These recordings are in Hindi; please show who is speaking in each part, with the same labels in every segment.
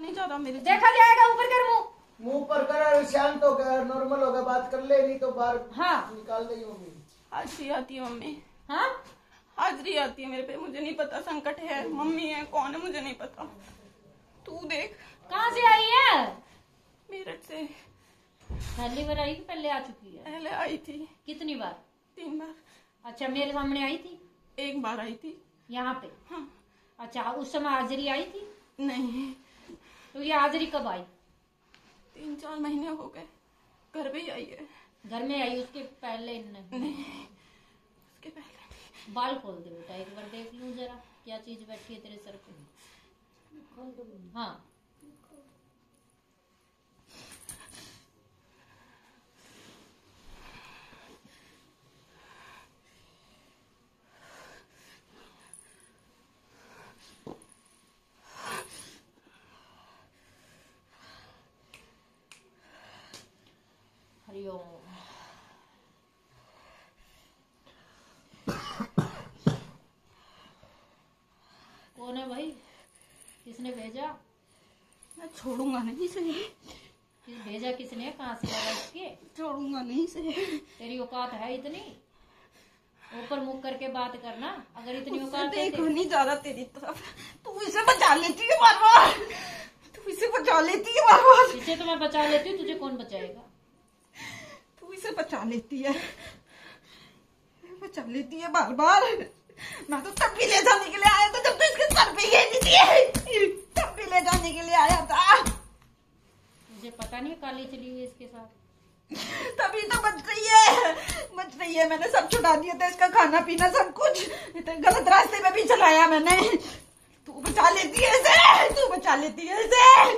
Speaker 1: नहीं ज्यादा मेरे
Speaker 2: देखा जाएगा। ऊपर कर मुंह,
Speaker 3: मुंह पर कर, शांत हो गया, नॉर्मल होगा, बात कर ले, नहीं तो बाहर
Speaker 2: हाँ
Speaker 3: निकाल देगी मम्मी।
Speaker 1: हाजरी आती है मम्मी,
Speaker 2: हाँ
Speaker 1: हाजरी आती है मेरे पे। मुझे नहीं पता संकट है, मम्मी है, कौन है मुझे नहीं पता। तू देख।
Speaker 2: कहाँ से आई है?
Speaker 1: मेरठ से।
Speaker 2: पहली बार आई कि पहले आ चुकी है?
Speaker 1: पहले आई थी।
Speaker 2: कितनी बार?
Speaker 1: 3 बार।
Speaker 2: अच्छा, मेरे सामने आई थी?
Speaker 1: 1 बार आई थी।
Speaker 2: यहाँ पे?
Speaker 1: हाँ।
Speaker 2: अच्छा, उस समय हाजिरी आई थी?
Speaker 1: नहीं।
Speaker 2: तो ये हाजिरी कब आई?
Speaker 1: 3-4 महीने हो गए। घर पे ही आई है।
Speaker 2: घर में आई, उसके पहले
Speaker 1: नहीं, उसके पहले।
Speaker 2: बाल खोल दे बेटा, एक बार देख लूं जरा क्या चीज बैठी है तेरे सर पे। हाँ हरिओम। कौन है भाई? किसने भेजा?
Speaker 1: मैं छोड़ूंगा नहीं इसे।
Speaker 2: भेजा किसने? कहाँ से लगा इसके?
Speaker 1: छोड़ूंगा नहीं इसे।
Speaker 2: तेरी औकात है इतनी? ऊपर मुख करके बात करना, अगर इतनी औकात है।
Speaker 1: देखो नहीं ज्यादा तेरी तरफ। तू इसे बचा लेती है बार बार, तू इसे बचा लेती है बार बार।
Speaker 2: इसे तो मैं बचा लेती हूँ, तुझे कौन बचाएगा?
Speaker 1: तू इसे बचा लेती है, बचा लेती है बार बार। मैं तो तब भी ले जाने के लिए आया था जब तो इसके सर पे ये नहीं दिए, तब भी ले जाने के लिए आया था।
Speaker 2: मुझे पता नहीं काली चली हुई इसके साथ।
Speaker 1: तभी तो बच रही है, बच रही है। मैंने सब छुड़ा दिया था, इसका खाना पीना सब कुछ। इतने गलत रास्ते में भी चलाया मैंने। तू बचा लेती है इसे, तू बचा लेती है इसे।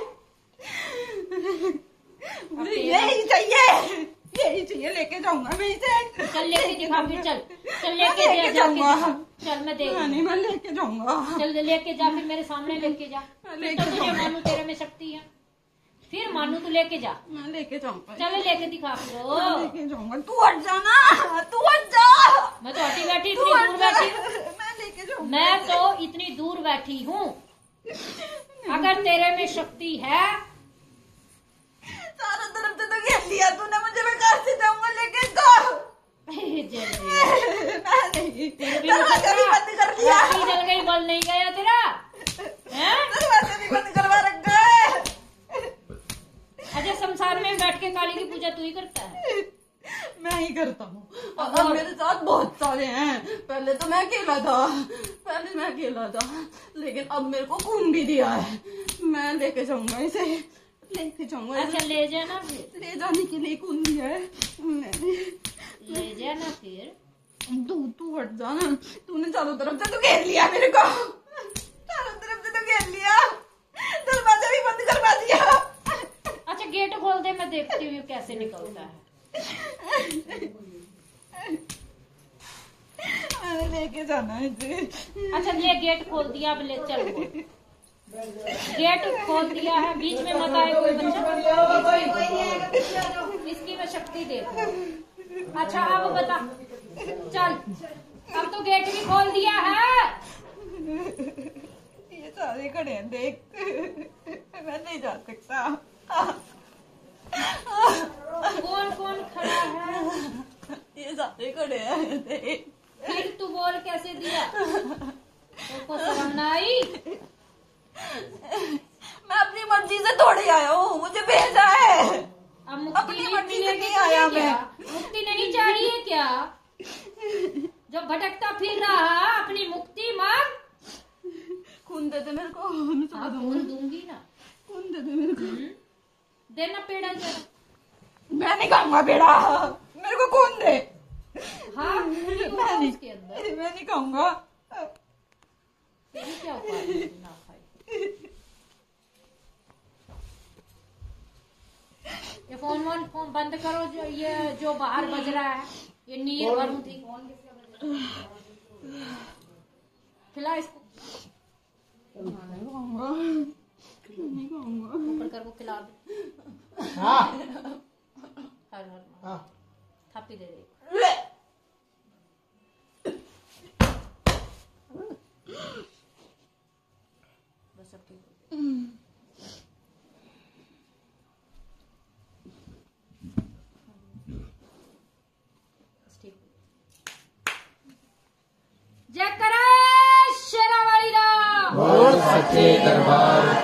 Speaker 1: मुझे यही चाहिए, यही चाहिए। लेके जाऊंगा मैं इसे।
Speaker 2: चल लेके दिखा फिर, चल लेके
Speaker 1: जाऊंगा।
Speaker 2: चल मैं देख
Speaker 1: नहीं, मैं लेके जाऊंगा।
Speaker 2: चल लेके जा, फिर मेरे सामने लेके जा। फिर तो तुझे मानू तेरे में शक्ति है, फिर मानू तू लेके जा।
Speaker 1: मैं लेके जाऊंगा।
Speaker 2: चल लेके दिखा फिर।
Speaker 1: मैं लेके जाऊंगा। तू हट जाना, तू हट जा।
Speaker 2: मैं तो हटी बैठी, इतनी दूर बैठी हूँ।
Speaker 1: मैं लेके जाऊंगा।
Speaker 2: मैं तो इतनी दूर बैठी हूँ। अगर तेरे में शक्ति है।
Speaker 1: सारा तरफ से तो घेर लिया तूने मुझे, मैं कहाँ से जाऊंगा लेके तो। दरवाजा भी बंद कर दिया।
Speaker 2: जल गई, बल नहीं गया तेरा।
Speaker 1: दरवाजा भी बंद करवा रखा है।
Speaker 2: अच्छा, संसार में बैठ के काली की पूजा तू ही करता है?
Speaker 1: मैं ही करता हूँ। अब मेरे साथ बहुत सारे हैं। पहले तो मैं अकेला था, पहले मैं अकेला था, लेकिन अब मेरे को खून भी दिया है। मैं लेके जाऊंगा इसे, लेके जाऊंगा।
Speaker 2: अच्छा ले जाना फिर।
Speaker 1: ले जाने के लिए खून दिया है मैंने।
Speaker 2: ले जाना फिर।
Speaker 1: तू हट जाना। तूने चारों तरफ से तो घेर लिया मेरे को, चारों तरफ से तो घेर लिया। दरवाजा भी बंद करवा दिया।
Speaker 2: अच्छा गेट खोल दे, मैं देखती हूँ कैसे निकलता है।
Speaker 1: लेके जाना है इसे।
Speaker 2: अच्छा ले, गेट खोल दिया, अब ले चल। गेट खोल दिया है, बीच में मत आए कोई बच्चा। इसकी मैं शक्ति देखूं। अच्छा अब बता, चल अब तो गेट भी खोल दिया है।
Speaker 1: ये सारे खड़े हैं देख, मैं नहीं जा सकता।
Speaker 2: कौन कौन खड़ा है?
Speaker 1: ये सारे खड़े हैं देख।
Speaker 2: फिर तू बोल कैसे दिया? तो शर्म ना आई?
Speaker 1: मैं अपनी मर्जी से थोड़ी आया हूँ, मुझे भेजा है।
Speaker 2: अब मुक्ति
Speaker 1: अपनी
Speaker 2: नहीं
Speaker 1: मर्जी से
Speaker 2: मिलेगी
Speaker 1: नहीं आया
Speaker 2: क्या?
Speaker 1: मैं।
Speaker 2: मुक्ति नहीं चाहिए क्या? जब भटकता फिर रहा, अपनी मुक्ति मांग।
Speaker 1: खून दे दे मेरे को।
Speaker 2: हाँ, खून दूंगी ना।
Speaker 1: खून दे दे मेरे को।
Speaker 2: देना पेड़ा जरा।
Speaker 1: मैं नहीं खाऊंगा पेड़ा, मेरे को खून दे।
Speaker 2: हाँ
Speaker 1: मैं नहीं,
Speaker 2: उसके अंदर
Speaker 1: मैं नहीं खाऊंगा।
Speaker 2: तेरी क्या औकात है ना खाए? ये फोन बंद करो, ये जो बाहर बज रहा है, ये नीर भरूं थी। खिला इसको।
Speaker 1: नहीं खाऊंगा, नहीं खाऊंगा।
Speaker 2: ऊपर कर, वो खिला दे।
Speaker 3: हाँ
Speaker 2: हर
Speaker 3: हाँ
Speaker 2: थापी दे दे। बस अब ठीक।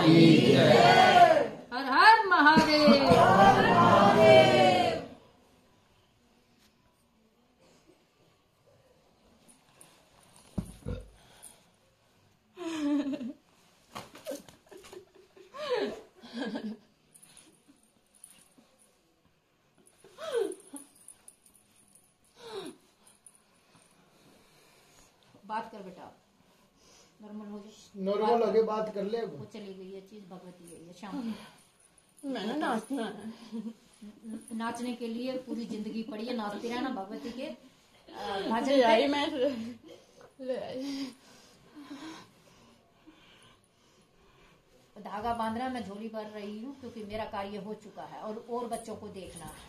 Speaker 2: हर हर महादेव। बात कर बेटा, नॉर्मल हो जाए।
Speaker 3: नॉर्मल हो गए, बात कर ले।
Speaker 2: वो चली गई है चीज, भगवती गई है शाम को।
Speaker 1: मैंने नाचना है।
Speaker 2: नाचने के लिए पूरी जिंदगी पड़ी है, नाचती रहना भगवती के भजन
Speaker 1: ले आई
Speaker 2: पे।
Speaker 1: मैं, ले आई।
Speaker 2: धागा बांध रहा है, मैं झोली भर रही हूँ क्योंकि मेरा कार्य हो चुका है और बच्चों को देखना है।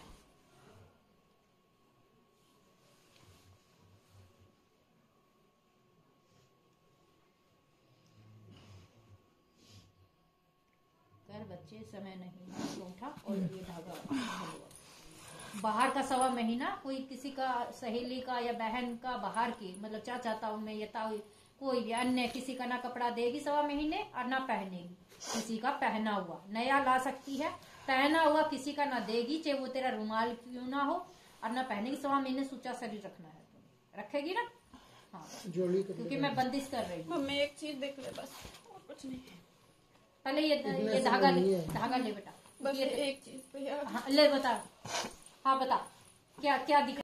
Speaker 2: बच्चे समय नहीं उठा और ये धागा बाहर का 1.25 महीना, कोई किसी का सहेली का या बहन का बाहर की, मतलब चाचा ताऊ में या ताऊ कोई भी अन्य किसी का ना कपड़ा देगी 1.25 महीने और ना पहनेगी। किसी का पहना हुआ नया ला सकती है, पहना हुआ किसी का ना देगी, चाहे वो तेरा रुमाल क्यों ना हो, और ना पहनेगी। 1.25 महीने सूचा शरीर रखना है, तुम्हें रखेगी ना? हाँ, क्योंकि मैं बंदिश कर रही हूँ।
Speaker 1: मम्मी एक चीज देख ले बस, और कुछ नहीं।
Speaker 2: पहले ये धागा ले बेटा,
Speaker 1: बस एक चीज भैया।
Speaker 2: हाँ, ले बता। हाँ बता, क्या क्या दिख